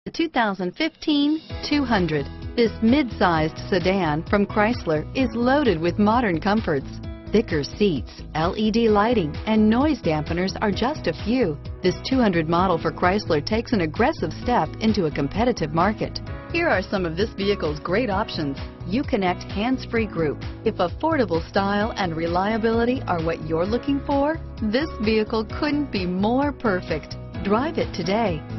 The 2015 200. This mid-sized sedan from Chrysler is loaded with modern comforts. Thicker seats, LED lighting, and noise dampeners are just a few. This 200 model for Chrysler takes an aggressive step into a competitive market. Here are some of this vehicle's great options. Uconnect hands-free group. If affordable style and reliability are what you're looking for, this vehicle couldn't be more perfect. Drive it today.